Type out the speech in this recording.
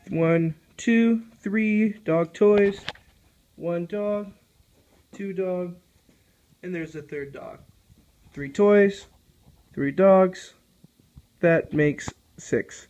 1, 2, 3 dog toys, 1 dog, 2 dog, and there's a third dog. 3 toys, 3 dogs, that makes 6.